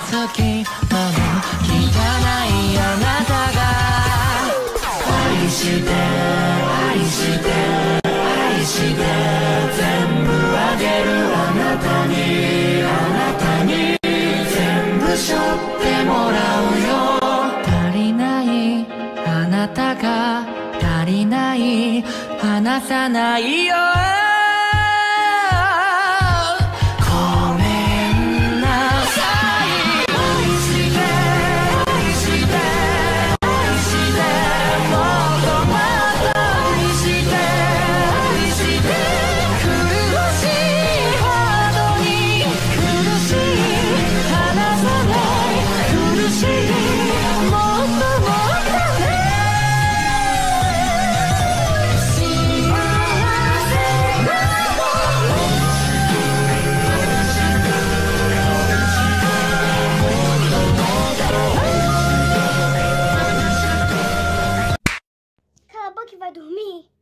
隙間の汚いあなたが愛して愛して愛して全部あげるあなたにあなたに全部背負ってもらうよ足りないあなたが足りない離さないよ Cala a boca e vai dormir.